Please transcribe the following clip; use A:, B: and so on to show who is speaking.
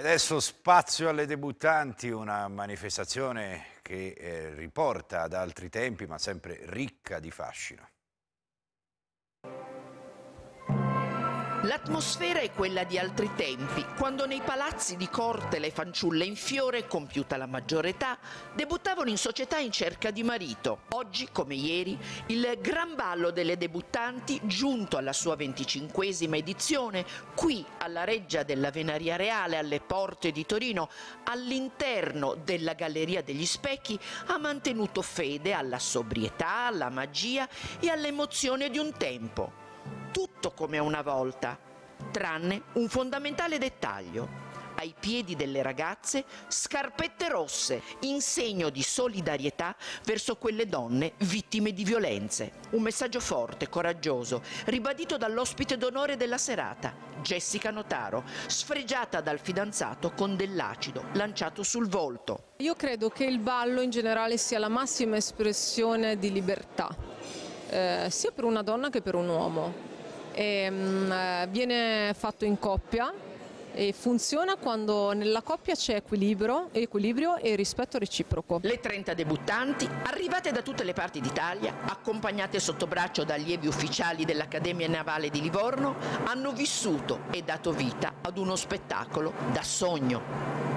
A: adesso spazio alle debuttanti, una manifestazione che riporta ad altri tempi ma sempre ricca di fascino.
B: L'atmosfera è quella di altri tempi, quando nei palazzi di corte le fanciulle in fiore, compiuta la maggiore età, debuttavano in società in cerca di marito. Oggi, come ieri, il gran ballo delle debuttanti, giunto alla sua 25esima edizione, qui alla Reggia della Venaria Reale, alle porte di Torino, all'interno della Galleria degli Specchi, ha mantenuto fede alla sobrietà, alla magia e all'emozione di un tempo. Tutto come una volta, tranne un fondamentale dettaglio. Ai piedi delle ragazze scarpette rosse, in segno di solidarietà verso quelle donne vittime di violenze. Un messaggio forte, coraggioso, ribadito dall'ospite d'onore della serata, Jessica Notaro, sfregiata dal fidanzato con dell'acido lanciato sul volto.
C: Io credo che il ballo in generale sia la massima espressione di libertà, sia per una donna che per un uomo. Viene fatto in coppia e funziona quando nella coppia c'è equilibrio e rispetto reciproco.
B: Le 30 debuttanti, arrivate da tutte le parti d'Italia, accompagnate sotto braccio da allievi ufficiali dell'Accademia Navale di Livorno, hanno vissuto e dato vita ad uno spettacolo da sogno.